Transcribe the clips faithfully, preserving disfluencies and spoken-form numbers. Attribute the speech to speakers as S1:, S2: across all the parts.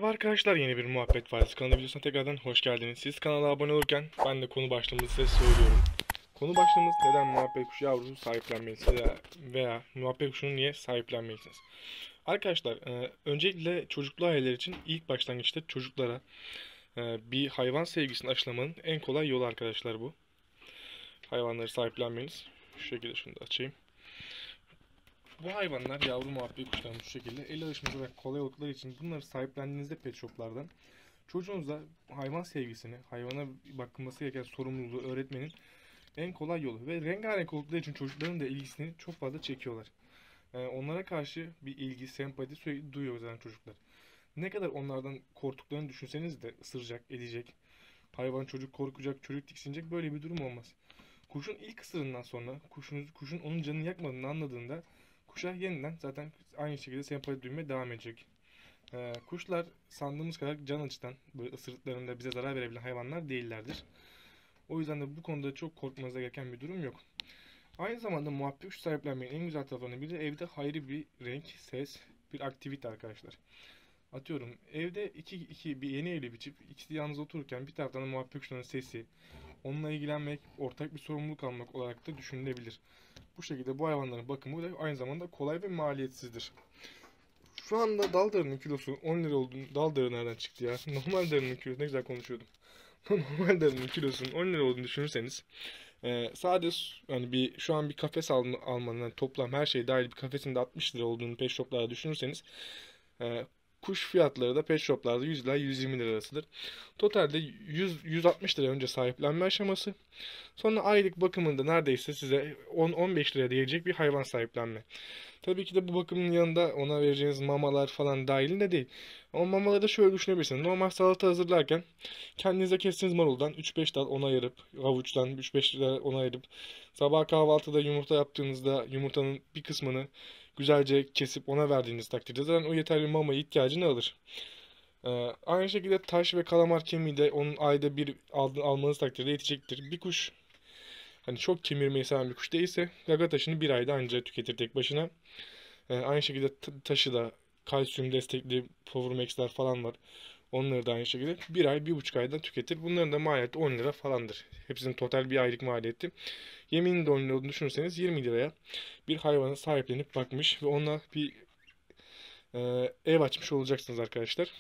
S1: Merhaba arkadaşlar, yeni bir Muhabbet Vadisi kanalı videosuna tekrardan hoş geldiniz. Siz kanala abone olurken ben de konu başlığımızı size söylüyorum. Konu başlığımız neden muhabbet kuşu yavrusu sahiplenmelisiniz veya, veya muhabbet kuşunu niye sahiplenmelisiniz? Arkadaşlar, e, öncelikle çocuklu aileler için ilk başlangıçta çocuklara e, bir hayvan sevgisini aşılamanın en kolay yolu arkadaşlar bu. Hayvanları sahiplenmeniz. Şu şekilde şunu da açayım. Bu hayvanlar yavru muhabbet kuşlarımız şu şekilde el alışması ve kolay oldukları için bunları sahiplendiğinizde pet shoplardan çocuğunuza hayvan sevgisini, hayvana bakılması gereken sorumluluğu öğretmenin en kolay yolu ve rengarenk oldukları için çocukların da ilgisini çok fazla çekiyorlar. Yani onlara karşı bir ilgi, sempati sürekli duyuyor zaten çocuklar. Ne kadar onlardan korktuklarını düşünseniz de ısıracak, edecek, hayvan çocuk korkacak, çocuk tiksinecek böyle bir durum olmaz. Kuşun ilk ısırığından sonra kuşunuz, kuşun onun canını yakmadığını anladığında kuşa yeniden zaten aynı şekilde sempati duymaya devam edecek. Ee, kuşlar sandığımız kadar can acıtan, böyle ısırıklarında bize zarar verebilen hayvanlar değillerdir. O yüzden de bu konuda çok korkmanıza gereken bir durum yok. Aynı zamanda muhabbet kuş sahiplenmenin en güzel taraflarından biri de evde ayrı bir renk, ses, bir aktivite arkadaşlar. Atıyorum evde iki, iki bir yeni evli bir çift ikisi yalnız otururken bir taraftan da muhabbet kuşlarının sesi, onunla ilgilenmek, ortak bir sorumluluk almak olarak da düşünülebilir. Bu şekilde bu hayvanların bakımı da aynı zamanda kolay ve maliyetsizdir. Şu anda dal darının kilosu on lira olduğunu, dal darı nereden çıktı ya? Normal darının kilosu, ne güzel konuşuyordum. Normal darının kilosunun on lira olduğunu düşünürseniz e, sadece yani bir şu an bir kafes al, almanın yani toplam her şey dahil bir kafesin de altmış lira olduğunu pet shoplarda düşünürseniz e, kuş fiyatları da pet shoplarda yüz ila yüz yirmi lira arasıdır. Totalde yüz yüz altmış lira önce sahiplenme aşaması. Sonra aylık bakımında neredeyse size on on beş liraya değecek bir hayvan sahiplenme. Tabii ki de bu bakımın yanında ona vereceğiniz mamalar falan dahilinde değil. Ama mamaları da şöyle düşünebilirsiniz. Normal salata hazırlarken kendinize kestiğiniz maruldan üç beş dal ona ayırıp, havuçtan üç beş lira ona ayırıp, sabah kahvaltıda yumurta yaptığınızda yumurtanın bir kısmını güzelce kesip ona verdiğiniz takdirde zaten o yeterli mama ihtiyacını alır. Ee, aynı şekilde taş ve kalamar kemiği de onun ayda bir al- almanız takdirde yetecektir. Bir kuş hani çok kemirmeyi seven bir kuş değilse gaga taşını bir ayda ancak tüketir tek başına. Ee, aynı şekilde taşı da kalsiyum destekli Power Max'ler falan var. Onları da aynı şekilde bir ay, bir buçuk ayda tüketir. Bunların da maliyeti on lira falandır. Hepsinin total bir aylık maliyeti. Yeminin de on lira olduğunu düşünürseniz yirmi liraya bir hayvana sahiplenip bakmış ve ona bir e, ev açmış olacaksınız arkadaşlar.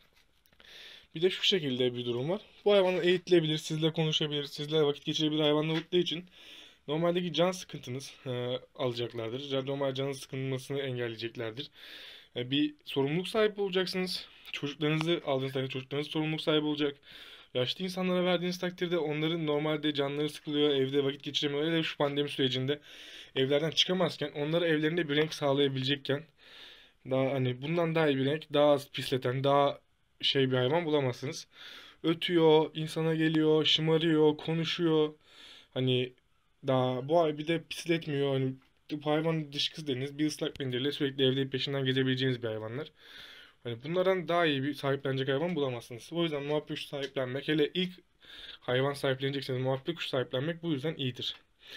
S1: Bir de şu şekilde bir durum var. Bu hayvanlar eğitilebilir, sizle konuşabilir, sizle vakit geçirebilir hayvanlar olduğu için normaldeki can sıkıntınız e, alacaklardır. Yani normal canın sıkılmasını engelleyeceklerdir. E, bir sorumluluk sahibi olacaksınız. Çocuklarınızı aldığınız takdirde çocuklarınız sorumluluk sahibi olacak. Yaşlı insanlara verdiğiniz takdirde onların normalde canları sıkılıyor, evde vakit geçiremiyor. Hele şu pandemi sürecinde evlerden çıkamazken onlara evlerinde bir renk sağlayabilecekken daha hani bundan daha iyi bir renk, daha az pisleten, daha şey bir hayvan bulamazsınız. Ötüyor, insana geliyor, şımarıyor, konuşuyor. Hani daha bu ay bir de pisletmiyor. Hani bu hayvan dışkı dediniz bir ıslak mendille sürekli evde peşinden gezebileceğiniz bir hayvanlar. Hani bunlardan daha iyi bir sahiplenecek hayvan bulamazsınız. O yüzden muhabbet kuşu sahiplenmek hele ilk hayvan sahiplenecekseniz muhabbet kuşu sahiplenmek bu yüzden iyidir.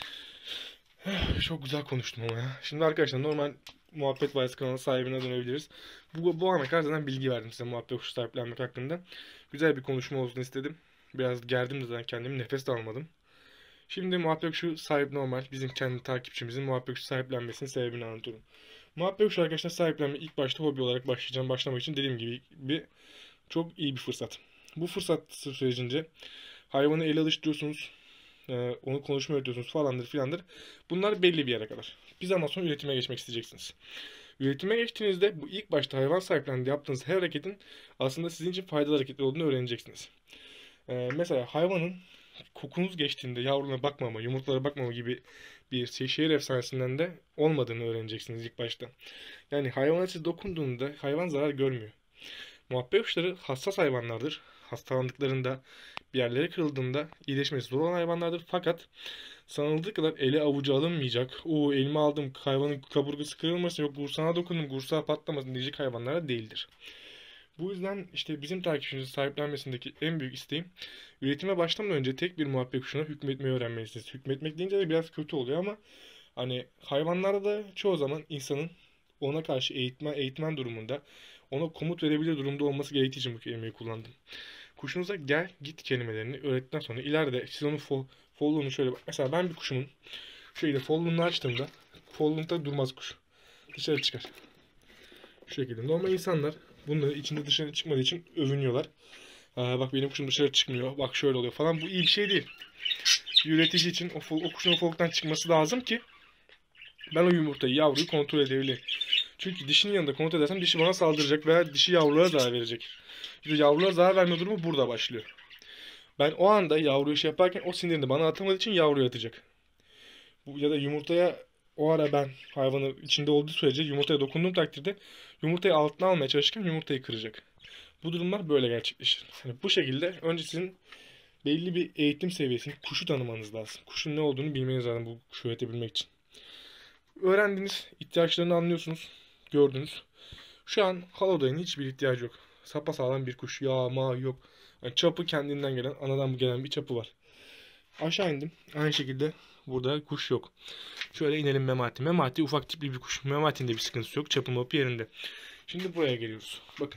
S1: Çok güzel konuştum ama ya. Şimdi arkadaşlar normal Muhabbet Vadisi kanalı sahibine dönebiliriz. Bu, bu ana kadar zaten bilgi verdim size muhabbet kuşu sahiplenmek hakkında. Güzel bir konuşma olsun istedim. Biraz gerdim de zaten kendimi nefes de almadım. Şimdi muhabbet kuşu sahip normal bizim kendi takipçimizin muhabbet kuşu sahiplenmesinin sebebini anlatıyorum. Muhabbet kuşu arkadaşlar sahiplenme ilk başta hobi olarak başlayacağım. Başlamak için dediğim gibi bir çok iyi bir fırsat. Bu fırsat sürecince hayvanı ele alıştırıyorsunuz. Ee, onu konuşma öğretiyorsunuz falandır filandır. Bunlar belli bir yere kadar. Bir zaman sonra üretime geçmek isteyeceksiniz. Üretime geçtiğinizde bu ilk başta hayvan sahiplendiğinde yaptığınız her hareketin aslında sizin için faydalı hareketler olduğunu öğreneceksiniz. Ee, mesela hayvanın kokunuz geçtiğinde yavruna bakmama, yumurtalara bakmama gibi bir şey, şehir efsanesinden de olmadığını öğreneceksiniz ilk başta. Yani hayvana siz dokunduğunda hayvan zarar görmüyor. Muhabbet kuşları hassas hayvanlardır. Hastalandıklarında, bir yerlere kırıldığında iyileşmesi zor olan hayvanlardır. Fakat sanıldığı kadar ele avucu alınmayacak. O elime aldım hayvanın kaburgası kırılmasın yok gursağına dokundum gursağı patlamasın diyecek hayvanlara değildir. Bu yüzden işte bizim takipçimizin sahiplenmesindeki en büyük isteğim üretime başlamadan önce tek bir muhabbet kuşuna hükmetmeyi öğrenmelisiniz. Hükmetmek deyince de biraz kötü oluyor ama hani hayvanlarda da çoğu zaman insanın ona karşı eğitmen, eğitmen durumunda ona komut verebilir durumda olması gerektiği için bu kelimeyi kullandım. Kuşunuza gel git kelimelerini öğrettikten sonra ileride siz onun fol, folluğunu şöyle bak. Mesela ben bir kuşumun şu şekilde folluğunu açtığımda folluğunda durmaz kuş. Dışarı çıkar. Şu şekilde. Normal insanlar bunları içinde dışarı çıkmadığı için övünüyorlar. Aa, bak benim kuşum dışarı çıkmıyor. Bak şöyle oluyor falan. Bu iyi bir şey değil. Bir üretici için o, fol, o kuşun o foluktan çıkması lazım ki ben o yumurtayı, yavruyu kontrol edebileyim. Çünkü dişinin yanında kontrol edersem dişi bana saldıracak veya dişi yavrulara zarar verecek. İşte yavrulara zarar verme durumu burada başlıyor. Ben o anda yavruyu şey yaparken o sinirini bana atamadığı için yavruyu atacak. Bu, ya da yumurtaya o ara ben hayvanın içinde olduğu sürece yumurtaya dokunduğum takdirde yumurtayı altına almaya çalışırken yumurtayı kıracak. Bu durumlar böyle gerçekleşir. Yani bu şekilde önce sizin belli bir eğitim seviyesini kuşu tanımanız lazım. Kuşun ne olduğunu bilmeniz lazım bu kuşu üretebilmek için. Öğrendiniz, ihtiyaçlarını anlıyorsunuz, gördünüz. Şu an Halodoy'un hiçbir ihtiyacı yok. Sapasağlam bir kuş, yağ, ma yok. Yani çapı kendinden gelen, anadan gelen bir çapı var. Aşağı indim. Aynı şekilde burada kuş yok. Şöyle inelim Memati. Memati ufak tipli bir kuş. Memati'nin de bir sıkıntısı yok. Çapı mapı yerinde. Şimdi buraya geliyoruz. Bakın.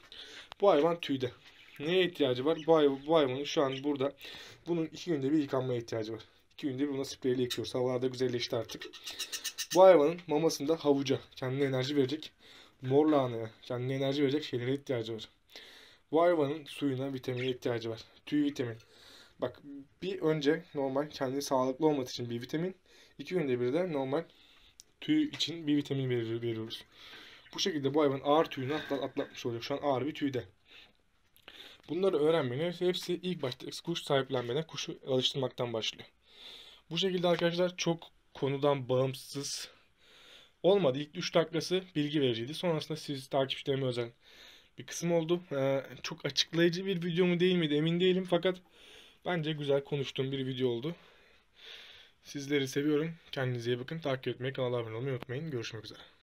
S1: Bu hayvan tüyde. Neye ihtiyacı var? Bu, hayvan, bu hayvanın şu an burada. Bunun iki günde bir yıkanmaya ihtiyacı var. İki günde bir buna spreyle yıkıyoruz. Havalarda güzelleşti artık. Bu hayvanın mamasında havuca, kendine enerji verecek, mor lahanaya, kendine enerji verecek şeylere ihtiyacı var. Bu hayvanın suyuna, vitamine ihtiyacı var. Tüy vitamin. Bak bir önce normal kendi sağlıklı olması için bir vitamin, iki günde bir de normal tüy için bir vitamin verir, veriyoruz. Bu şekilde bu hayvan ağır tüyünü atlat, atlatmış oluyor. Şu an ağır bir tüyde. Bunları öğrenmenin hepsi ilk başta kuş sahiplenmeden kuşu alıştırmaktan başlıyor. Bu şekilde arkadaşlar çok konudan bağımsız olmadı. İlk üç dakikası bilgi vericiydi. Sonrasında siz takipçilerime özel bir kısım oldu. Ee, çok açıklayıcı bir video mu değil miydi emin değilim. Fakat bence güzel konuştuğum bir video oldu. Sizleri seviyorum. Kendinize iyi bakın. Takip etmeyi, kanala abone olmayı unutmayın. Görüşmek üzere.